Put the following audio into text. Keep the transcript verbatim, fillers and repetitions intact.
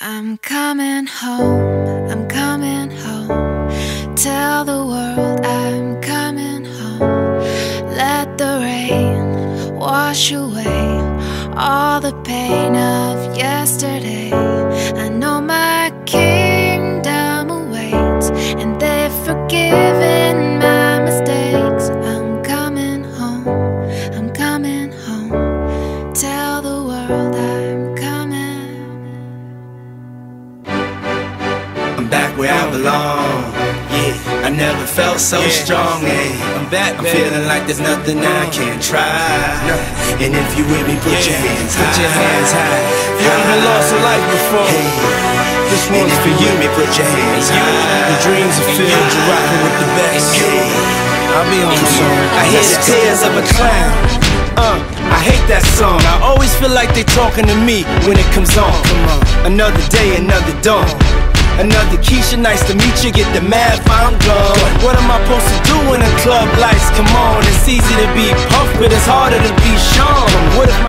I'm coming home, I'm coming home. Tell the world I'm coming home. Let the rain wash away all the pain of yesterday. I know my kingdom awaits, and they've forgiven my mistakes. I'm coming home, I'm coming home. Tell the world I'm coming. I'm back where I belong. Yeah, I never felt so yeah. strong. Yeah. I'm back, I'm baby. Feeling like there's nothing I can't try. And if you with me, put yeah. your hands high. Put your hands high. You ever lost a life before? Hey. This one's for you. Me, put your hands high. The dreams are filled. You're rocking with the best. Hey. I'll be on the song. I hear the tears of a clown. Uh, I hate that song. I always feel like they talking to me when it comes on. Come on. Another day, another dawn. Another Keisha, nice to meet you. Get the math, I'm gone. What am I supposed to do when the club lights come on? It's easy to be puffed, but it's harder to be shown. What if